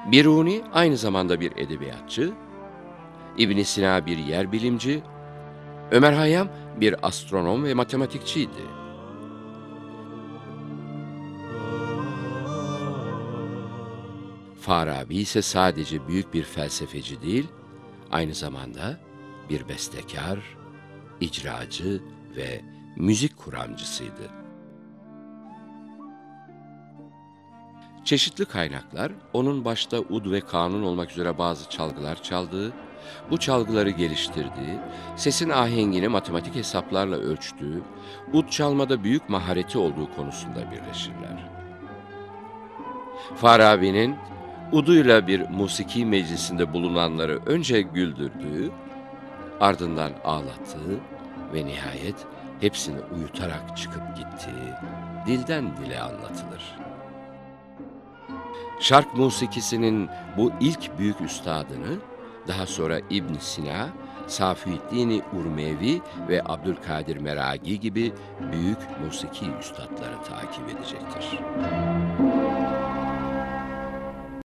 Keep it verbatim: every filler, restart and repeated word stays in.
Biruni aynı zamanda bir edebiyatçı, İbn Sina bir yer bilimci, Ömer Hayyam bir astronom ve matematikçiydi. Farabi ise sadece büyük bir felsefeci değil, aynı zamanda bir bestekar, icracı ve müzik kuramcısıydı. Çeşitli kaynaklar, onun başta ud ve kanun olmak üzere bazı çalgılar çaldığı, bu çalgıları geliştirdiği, sesin ahengini matematik hesaplarla ölçtüğü, ud çalmada büyük mahareti olduğu konusunda birleşirler. Farabi'nin uduyla bir musiki meclisinde bulunanları önce güldürdüğü, ardından ağlattığı ve nihayet hepsini uyutarak çıkıp gittiği dilden dile anlatılır. Şark musikisinin bu ilk büyük üstadını daha sonra İbn Sina, Safiüddin Urmevi ve Abdülkadir Meragi gibi büyük musiki üstadları takip edecektir.